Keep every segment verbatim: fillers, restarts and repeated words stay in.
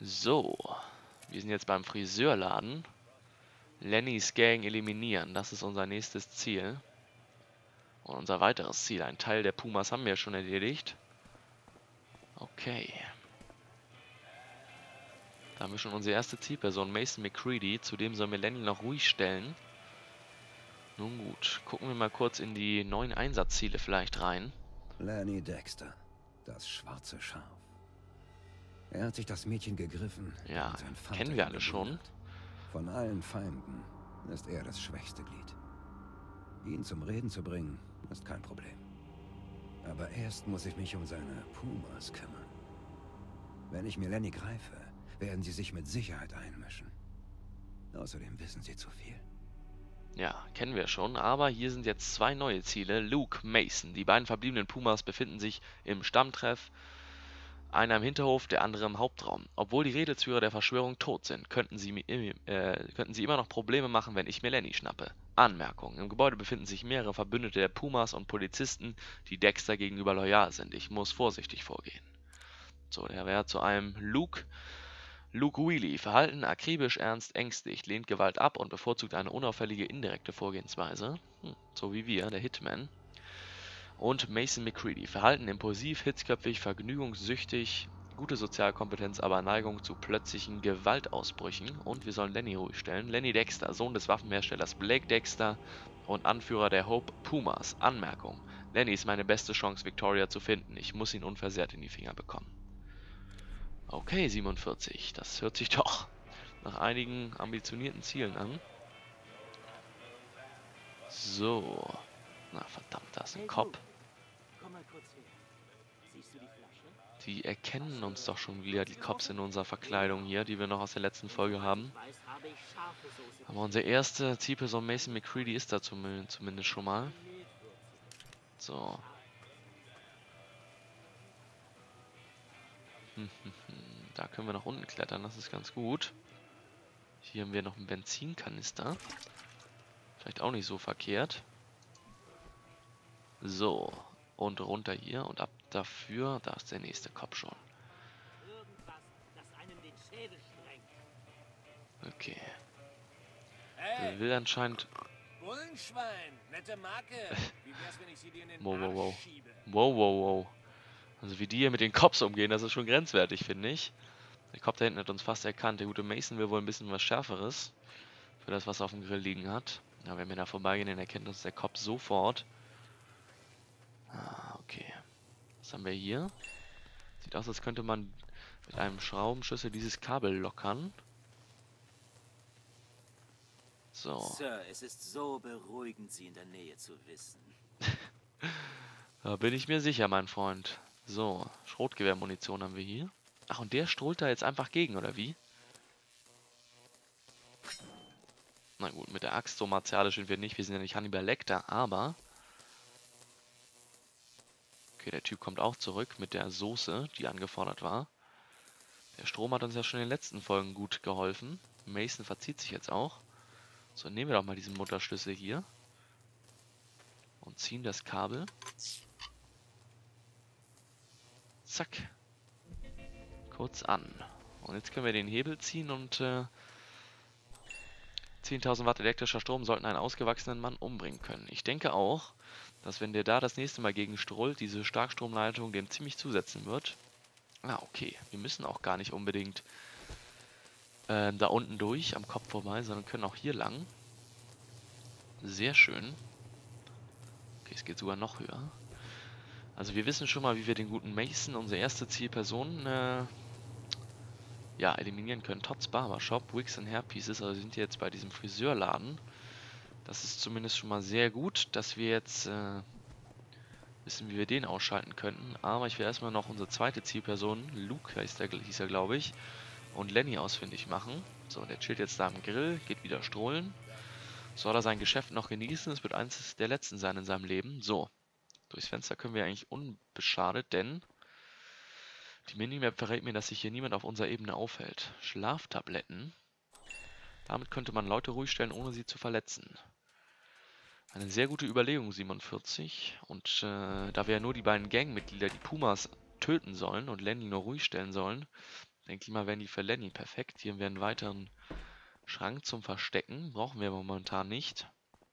So, wir sind jetzt beim Friseurladen. Lennys Gang eliminieren, das ist unser nächstes Ziel. Und unser weiteres Ziel, ein Teil der Pumas haben wir schon erledigt. Okay. Da haben wir schon unsere erste Zielperson, Mason McCready. Zudem sollen wir Lenny noch ruhig stellen. Nun gut, gucken wir mal kurz in die neuen Einsatzziele vielleicht rein. Lenny Dexter, das schwarze Schaf. Er hat sich das Mädchen gegriffen. Ja, sein Vater kennen wir alle schon. hat. Von allen Feinden ist er das schwächste Glied. Ihn zum Reden zu bringen, ist kein Problem. Aber erst muss ich mich um seine Pumas kümmern. Wenn ich mir Lenny greife, werden sie sich mit Sicherheit einmischen. Außerdem wissen sie zu viel. Ja, kennen wir schon, aber hier sind jetzt zwei neue Ziele. Luke, Mason. Die beiden verbliebenen Pumas befinden sich im Stammtreff. Einer im Hinterhof, der andere im Hauptraum. Obwohl die Rädelsführer der Verschwörung tot sind, könnten sie, äh, könnten sie immer noch Probleme machen, wenn ich mir Lenny schnappe. Anmerkung: Im Gebäude befinden sich mehrere Verbündete der Pumas und Polizisten, die Dexter gegenüber loyal sind. Ich muss vorsichtig vorgehen. So, der wäre zu einem Luke. Luke Wheely. Verhalten akribisch, ernst, ängstlich, lehnt Gewalt ab und bevorzugt eine unauffällige indirekte Vorgehensweise. Hm, so wie wir, der Hitman. Und Mason McCready. Verhalten impulsiv, hitzköpfig, vergnügungssüchtig, gute Sozialkompetenz, aber Neigung zu plötzlichen Gewaltausbrüchen. Und wir sollen Lenny ruhig stellen. Lenny Dexter, Sohn des Waffenherstellers Blake Dexter und Anführer der Hope Pumas. Anmerkung: Lenny ist meine beste Chance, Victoria zu finden. Ich muss ihn unversehrt in die Finger bekommen. Okay, siebenundvierzig. Das hört sich doch nach einigen ambitionierten Zielen an. So. Na verdammt, da ist ein Cop. Die erkennen uns doch schon wieder, die Cops in unserer Verkleidung hier, die wir noch aus der letzten Folge haben. Aber unsere erste Zielperson Mason McCready ist da zumindest schon mal. So. Da können wir nach unten klettern, das ist ganz gut. Hier haben wir noch einen Benzinkanister. Vielleicht auch nicht so verkehrt. So. Und runter hier und ab dafür, da ist der nächste Cop schon. Okay. Der will anscheinend... Wow, wow, wow. Wow, wow, wow. Also wie die hier mit den Cops umgehen, das ist schon grenzwertig, finde ich. Der Cop da hinten hat uns fast erkannt. Der gute Mason will wohl ein bisschen was Schärferes für das, was er auf dem Grill liegen hat. Ja, wenn wir da vorbeigehen, dann erkennt uns der Cop sofort. Ah, okay. Was haben wir hier? Sieht aus, als könnte man mit einem Schraubenschlüssel dieses Kabel lockern. So. Sir, es ist so beruhigend, Sie in der Nähe zu wissen. Da bin ich mir sicher, mein Freund. So, Schrotgewehrmunition haben wir hier. Ach, und der strahlt da jetzt einfach gegen, oder wie? Na gut, mit der Axt so martialisch sind wir nicht. Wir sind ja nicht Hannibal Lecter, aber... Okay, der Typ kommt auch zurück mit der Soße, die angefordert war. Der Strom hat uns ja schon in den letzten Folgen gut geholfen. Mason verzieht sich jetzt auch. So, nehmen wir doch mal diesen Mutterschlüssel hier. Und ziehen das Kabel. Zack. Kurz an. Und jetzt können wir den Hebel ziehen und äh, zehntausend Watt elektrischer Strom sollten einen ausgewachsenen Mann umbringen können. Ich denke auch, dass wenn der da das nächste Mal gegen strollt, diese Starkstromleitung dem ziemlich zusetzen wird. Ah, okay. Wir müssen auch gar nicht unbedingt äh, da unten durch, am Kopf vorbei, sondern können auch hier lang. Sehr schön. Okay, es geht sogar noch höher. Also wir wissen schon mal, wie wir den guten Mason, unsere erste Zielperson, äh, ja, eliminieren können. Todd's Barbershop, Wigs and Hairpieces, also sind jetzt bei diesem Friseurladen. Das ist zumindest schon mal sehr gut, dass wir jetzt äh, wissen, wie wir den ausschalten könnten. Aber ich will erstmal noch unsere zweite Zielperson, Luke hieß, der, hieß er, glaube ich, und Lenny ausfindig machen. So, der chillt jetzt da am Grill, geht wieder strollen. Soll er sein Geschäft noch genießen? Es wird eins der letzten sein in seinem Leben. So, durchs Fenster können wir eigentlich unbeschadet, denn die Minimap verrät mir, dass sich hier niemand auf unserer Ebene aufhält. Schlaftabletten. Damit könnte man Leute ruhig stellen, ohne sie zu verletzen. Eine sehr gute Überlegung, siebenundvierzig. Und äh, da wir ja nur die beiden Gangmitglieder, die Pumas, töten sollen und Lenny nur ruhig stellen sollen, Ein Klima werden die für Lenny. Perfekt. Hier haben wir einen weiteren Schrank zum Verstecken. Brauchen wir momentan nicht.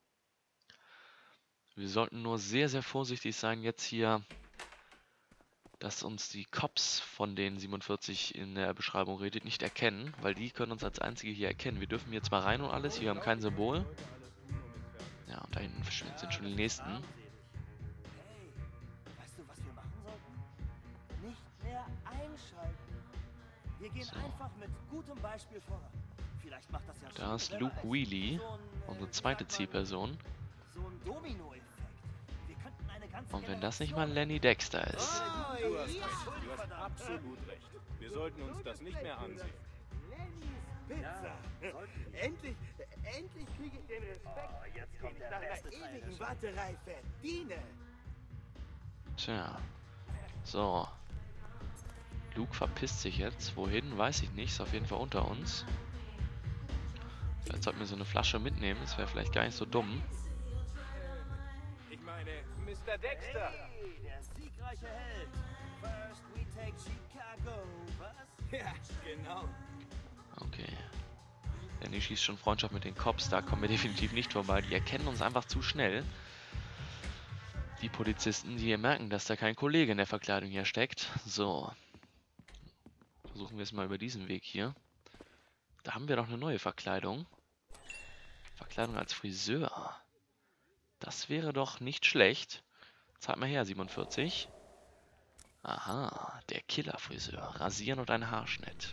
Wir sollten nur sehr, sehr vorsichtig sein jetzt hier, dass uns die Cops, von denen siebenundvierzig in der Beschreibung redet, nicht erkennen, weil die können uns als einzige hier erkennen. Wir dürfen hier zwar rein und alles, hier haben kein Symbol. Ja, und da hinten sind schon die nächsten. Hey, weißt du, was wir machen sollten? Nicht mehr einschalten. Wir gehen So. einfach mit gutem Beispiel voran. Vielleicht macht das ja Da schon ist wer Luke weiß. Wheelie, So ein, äh, unsere wie zweite sagt man, Zielperson. So ein Dominoeffekt. Wir könnten eine ganze Und wenn das nicht mal Generation- Lenny Dexter ist. Oh, Du hast ja. recht. Du hast absolut recht. Wir sollten uns das nicht mehr ansehen. Pizza. Endlich, endlich kriege ich den Respekt, Oh, jetzt kommt den der ich nach einer beste Teil ewigen des Warterei verdiene. Tja. So. Luke verpisst sich jetzt. Wohin, weiß ich nicht. Ist auf jeden Fall unter uns. Vielleicht sollten wir so eine Flasche mitnehmen. Das wäre vielleicht gar nicht so dumm. Ich meine, Mister Dexter. Hey, der siegreiche Held. First we take Chicago. Was? Ja, genau. Okay. Lenny schießt schon Freundschaft mit den Cops. Da kommen wir definitiv nicht vorbei. Die erkennen uns einfach zu schnell. Die Polizisten, die hier merken, dass da kein Kollege in der Verkleidung hier steckt. So. Versuchen wir es mal über diesen Weg hier. Da haben wir doch eine neue Verkleidung. Verkleidung als Friseur. Das wäre doch nicht schlecht. Zeig mal her, siebenundvierzig. Aha, der Killer-Friseur. Rasieren und ein Haarschnitt.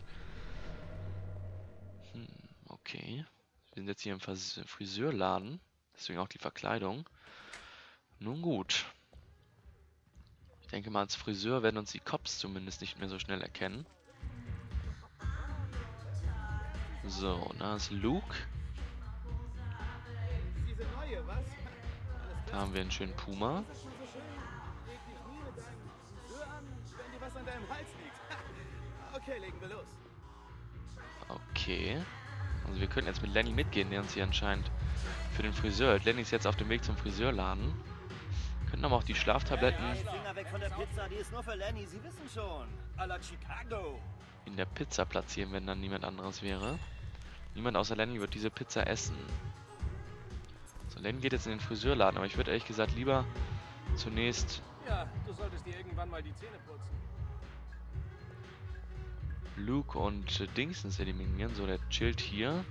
Hm, okay. Wir sind jetzt hier im Vers Friseurladen. Deswegen auch die Verkleidung. Nun gut. Ich denke mal, als Friseur werden uns die Cops zumindest nicht mehr so schnell erkennen. So, da ist Luke. Diese neue, was? Alles Da haben wir einen schönen Puma. das mal so schön. Leg dich nie mit deinem Friseur an, wenn dir was an deinem Hals liegt. Okay, legen wir los. Okay. Also wir könnten jetzt mit Lenny mitgehen, der uns hier anscheinend für den Friseur hält. Lenny ist jetzt auf dem Weg zum Friseurladen. Könnten aber auch die Schlaftabletten Hey, Finger weg von der Pizza, die ist nur für Lenny. Sie wissen schon. A la Chicago. in der Pizza platzieren, wenn dann niemand anderes wäre. Niemand außer Lenny wird diese Pizza essen. So, Lenny geht jetzt in den Friseurladen, aber ich würde ehrlich gesagt lieber zunächst Ja, du solltest dir irgendwann mal die Zähne putzen. Luke und äh, Dingsens eliminieren. So, der chillt hier.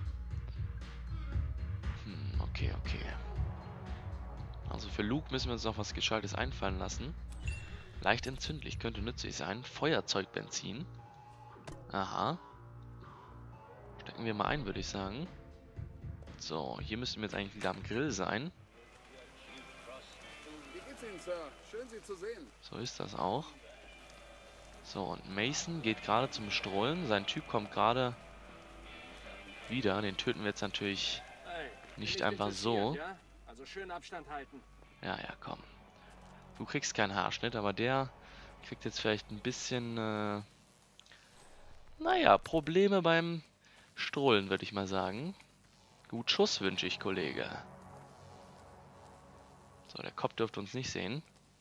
Hm, okay, okay. Also für Luke müssen wir uns noch was Gescheites einfallen lassen. Leicht entzündlich, könnte nützlich sein. Feuerzeugbenzin. Aha. Stecken wir mal ein, würde ich sagen. So, hier müssten wir jetzt eigentlich wieder am Grill sein. Wie geht's Ihnen, Sir? Schön, Sie zu sehen. So ist das auch. So, und Mason geht gerade zum Strollen. Sein Typ kommt gerade wieder. Den töten wir jetzt natürlich Hey, nicht bin ich einfach so. interessiert, Ja? Also schön Abstand halten. Ja, ja, komm. Du kriegst keinen Haarschnitt, aber der kriegt jetzt vielleicht ein bisschen, äh, naja, Probleme beim Strollen, würde ich mal sagen. Gut Schuss wünsche ich, Kollege. So, der Kopf dürfte uns nicht sehen.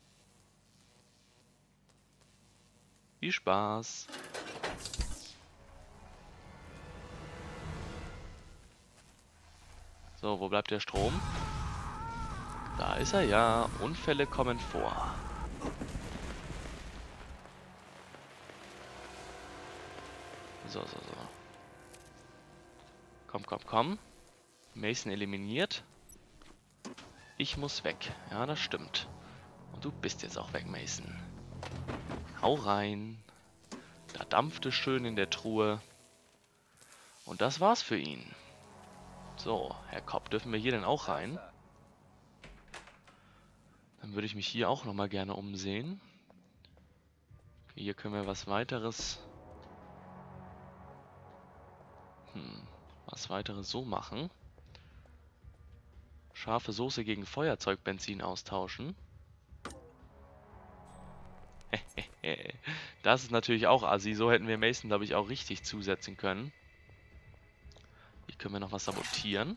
Viel Spaß. So, wo bleibt der Strom? Da ist er ja. Unfälle kommen vor. So, so, so. Komm, komm, komm. Mason eliminiert. Ich muss weg. Ja, das stimmt. Und du bist jetzt auch weg, Mason. Hau rein. Da dampft es schön in der Truhe. Und das war's für ihn. So, Herr Kopp, dürfen wir hier denn auch rein? Dann würde ich mich hier auch nochmal gerne umsehen. Okay, hier können wir was weiteres... Hm, was weiteres so machen. Scharfe Soße gegen Feuerzeugbenzin austauschen. Das ist natürlich auch assi. So hätten wir Mason, glaube ich, auch richtig zusetzen können. Hier können wir noch was sabotieren.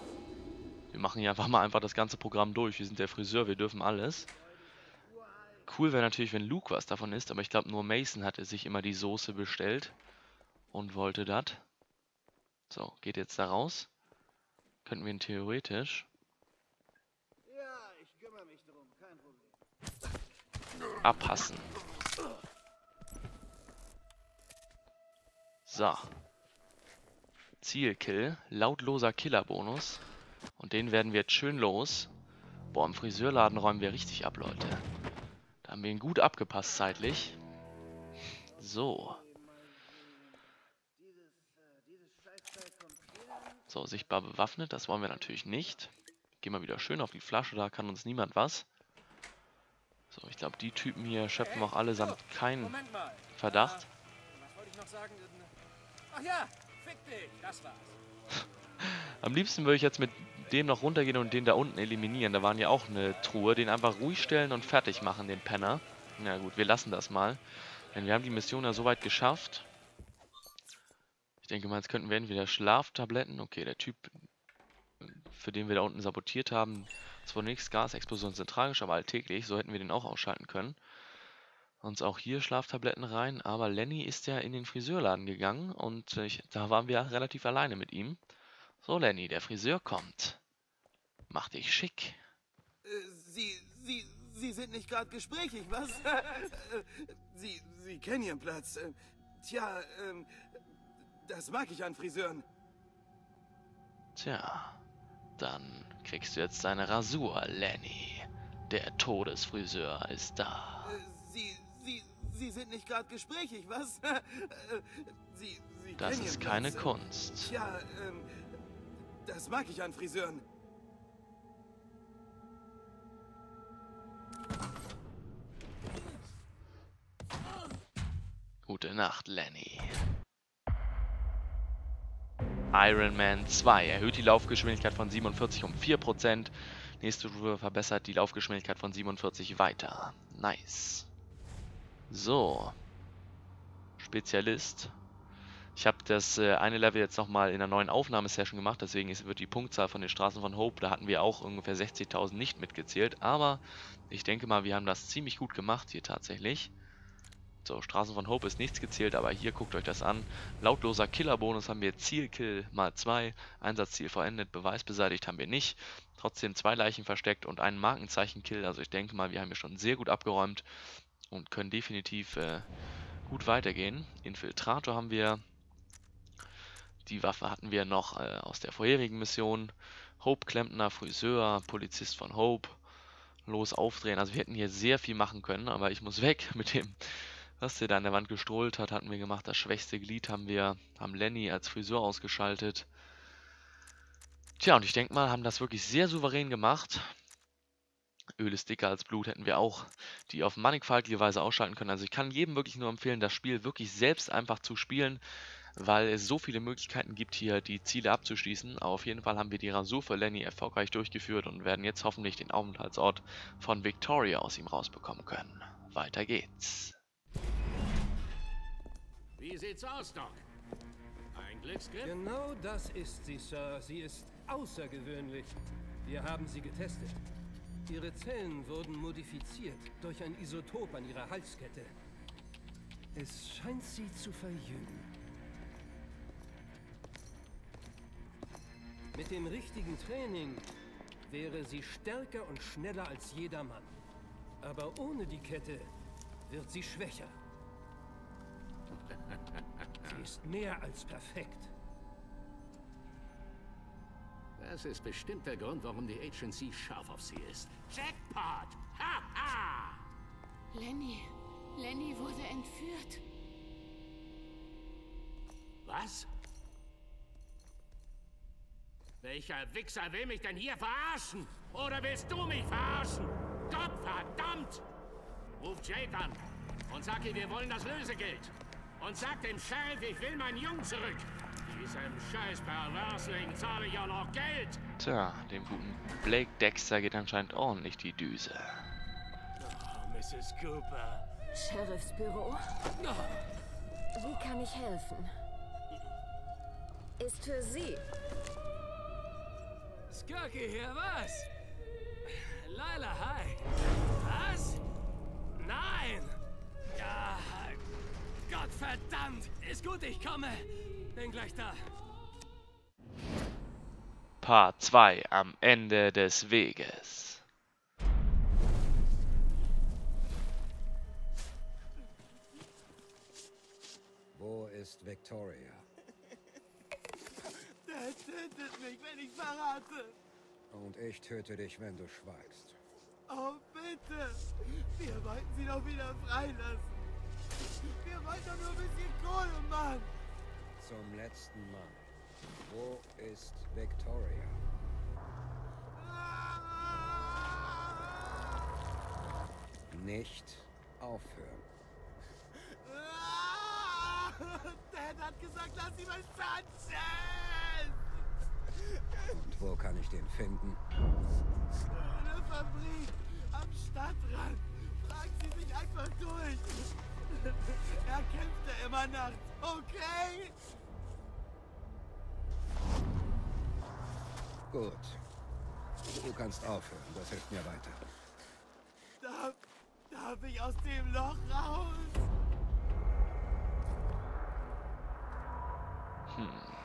Wir machen hier einfach mal einfach das ganze Programm durch. Wir sind der Friseur, wir dürfen alles. Cool wäre natürlich, wenn Luke was davon isst, aber ich glaube, nur Mason hatte sich immer die Soße bestellt und wollte das. So, geht jetzt da raus. Könnten wir ihn theoretisch Ja, ich kümmere mich drum, kein Problem. abpassen. So. Zielkill, lautloser Killerbonus. Und den werden wir jetzt schön los. Boah, im Friseurladen räumen wir richtig ab, Leute. Da haben wir ihn gut abgepasst zeitlich. So. So, sichtbar bewaffnet, das wollen wir natürlich nicht. Gehen wir wieder schön auf die Flasche, da kann uns niemand was. So, ich glaube, die Typen hier schöpfen auch allesamt keinen Moment mal. Verdacht. Ah, was wollte ich noch sagen? Ach ja, fick dich, das war's. Am liebsten würde ich jetzt mit dem noch runtergehen und den da unten eliminieren. Da waren ja auch eine Truhe. Den einfach ruhig stellen und fertig machen, den Penner. Na gut, wir lassen das mal. Denn wir haben die Mission ja soweit geschafft. Ich denke mal, jetzt könnten wir entweder Schlaftabletten. Okay, der Typ, für den wir da unten sabotiert haben. Zwar nichts, Gasexplosionen sind tragisch, aber alltäglich. So hätten wir den auch ausschalten können. Uns auch hier Schlaftabletten rein. Aber Lenny ist ja in den Friseurladen gegangen. Und ich, da waren wir relativ alleine mit ihm. So, Lenny, der Friseur kommt. Mach dich schick. Äh, Sie, Sie, Sie sind nicht gerade gesprächig, was? Sie, Sie kennen Ihren Platz. Äh, Tja, ähm, das mag ich an Friseuren. Tja, dann kriegst du jetzt deine Rasur, Lenny. Der Todesfriseur ist da. Äh, Sie, Sie, Sie sind nicht gerade gesprächig, was? Äh, Sie, Sie Das kennen ist Ihren keine Platz. Kunst. Tja, ähm, das mag ich an Friseuren. Gute Nacht, Lenny. Iron Man zwei erhöht die Laufgeschwindigkeit von siebenundvierzig um vier Prozent. Nächste Stufe verbessert die Laufgeschwindigkeit von siebenundvierzig weiter. Nice. So. Spezialist. Ich habe das äh, eine Level jetzt nochmal in einer neuen Aufnahmesession gemacht, deswegen ist, wird die Punktzahl von den Straßen von Hope, da hatten wir auch ungefähr sechzigtausend nicht mitgezählt, aber ich denke mal, wir haben das ziemlich gut gemacht hier tatsächlich. So, Straßen von Hope ist nichts gezählt, aber hier guckt euch das an. Lautloser Killerbonus haben wir Zielkill mal zwei, Einsatzziel vollendet, Beweis beseitigt haben wir nicht. Trotzdem zwei Leichen versteckt und einen Markenzeichen-Kill, also ich denke mal, wir haben hier schon sehr gut abgeräumt und können definitiv äh, gut weitergehen. Infiltrator haben wir. Die Waffe hatten wir noch äh, aus der vorherigen Mission. Hope, Klempner, Friseur, Polizist von Hope. Los aufdrehen. Also wir hätten hier sehr viel machen können, aber ich muss weg mit dem, was der da an der Wand gestrollt hat, hatten wir gemacht. Das schwächste Glied haben wir, haben Lenny als Friseur ausgeschaltet. Tja, und ich denke mal, haben das wirklich sehr souverän gemacht. Öl ist dicker als Blut hätten wir auch die auf mannigfaltige Weise ausschalten können. Also ich kann jedem wirklich nur empfehlen, das Spiel wirklich selbst einfach zu spielen, weil es so viele Möglichkeiten gibt, hier die Ziele abzuschließen. Aber auf jeden Fall haben wir die Rasur für Lenny erfolgreich durchgeführt und werden jetzt hoffentlich den Aufenthaltsort von Victoria aus ihm rausbekommen können. Weiter geht's. Wie sieht's aus, Doc? Ein Glücksgriff? Genau das ist sie, Sir. Sie ist außergewöhnlich. Wir haben sie getestet. Ihre Zellen wurden modifiziert durch ein Isotop an ihrer Halskette. Es scheint sie zu verjüngen. Mit dem richtigen Training wäre sie stärker und schneller als jeder Mann. Aber ohne die Kette wird sie schwächer. Sie ist mehr als perfekt. Das ist bestimmt der Grund, warum die Agency scharf auf sie ist. Jackpot! Ha ha! Lenny. Lenny wurde entführt. Was? Welcher Wichser will mich denn hier verarschen? Oder willst du mich verarschen? Gott verdammt! Ruf Jake an und sag ihm, wir wollen das Lösegeld. Und sag dem Sheriff, ich will meinen Jungen zurück. Diesem scheiß Perversling zahle ich auch noch Geld. Tja, dem guten Blake Dexter geht anscheinend ordentlich die Düse. Oh, Missus Cooper. Sheriffsbüro? Wie kann ich helfen? Ist für Sie. Skirky hier, was? Lila, hi. Was? Nein! Ja, Gott verdammt! Ist gut, ich komme. Bin gleich da. Part zwei am Ende des Weges. Wo ist Victoria? Der tötet mich, wenn ich verrate. Und ich töte dich, wenn du schweigst. Oh, bitte. Wir wollten sie doch wieder freilassen. Wir wollten doch nur ein bisschen Kohle, Mann. Zum letzten Mal. Wo ist Victoria? Nicht aufhören. Dad hat gesagt, lass sie mal Sanchez. Und wo kann ich den finden? Eine Fabrik am Stadtrand. Fragen Sie sich einfach durch. Er kämpfte immer nachts, okay? Gut. Du kannst aufhören, das hilft mir weiter. Darf, darf ich aus dem Loch raus? Hm.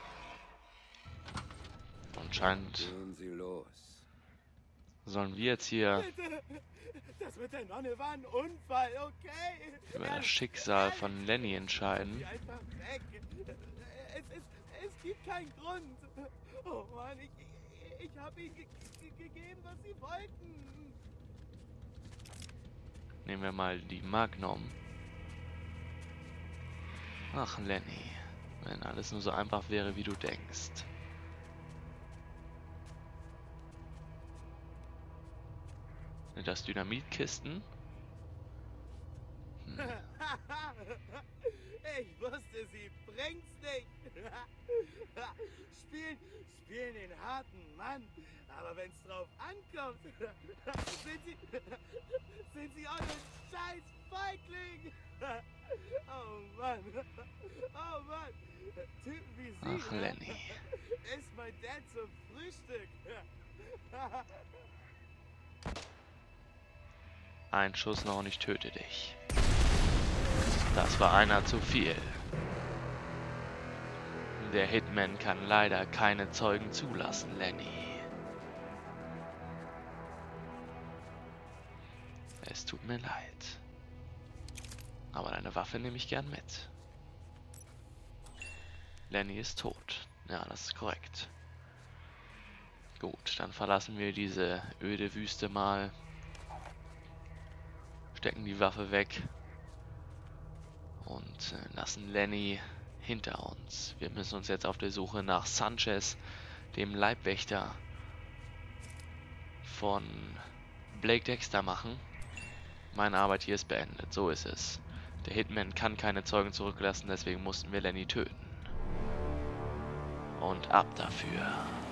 Anscheinend Gehen Sie los. sollen wir jetzt hier Bitte. Das mit der Nonne war ein Unfall, okay? über das Schicksal von Lenny entscheiden. Sie einfach weg. Es, es, es gibt keinen Grund. Oh Mann, ich, ich, ich habe ihnen ge ge gegeben, was sie wollten. Nehmen wir mal die Magnum. Ach, Lenny. Wenn alles nur so einfach wäre, wie du denkst. Sind das Dynamitkisten? Hm. Ich wusste, sie bringt's nicht. Spielen, spielen den harten Mann. Aber wenn's drauf ankommt, sind sie, sind sie auch ein scheiß Feigling. Oh Mann. Oh Mann. Typen wie sie. Ach, Lenny. Ist mein Dad zum Frühstück. Ein Schuss noch und ich töte dich. Das war einer zu viel. Der Hitman kann leider keine Zeugen zulassen, Lenny. Es tut mir leid. Aber deine Waffe nehme ich gern mit. Lenny ist tot. Ja, das ist korrekt. Gut, dann verlassen wir diese öde Wüste mal. Stecken die Waffe weg. Und äh, lassen Lenny hinter uns. Wir müssen uns jetzt auf der Suche nach Sanchez, dem Leibwächter von Blake Dexter, machen. Meine Arbeit hier ist beendet. So ist es. Der Hitman kann keine Zeugen zurücklassen, deswegen mussten wir Lenny töten. Und ab dafür.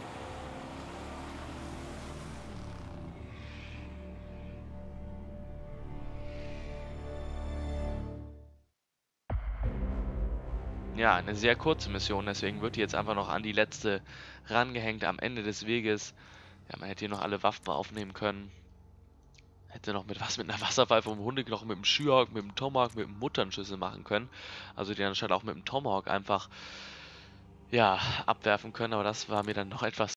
Ja, eine sehr kurze Mission, deswegen wird die jetzt einfach noch an die letzte rangehängt am Ende des Weges. Ja, man hätte hier noch alle Waffen aufnehmen können. Hätte noch mit was mit einer Wasserpfeife um Hundeknochen, mit dem Schürhawk, mit dem Tomahawk, mit dem Mutternschüssel machen können. Also die anstatt auch mit dem Tomahawk einfach, ja, abwerfen können, aber das war mir dann noch etwas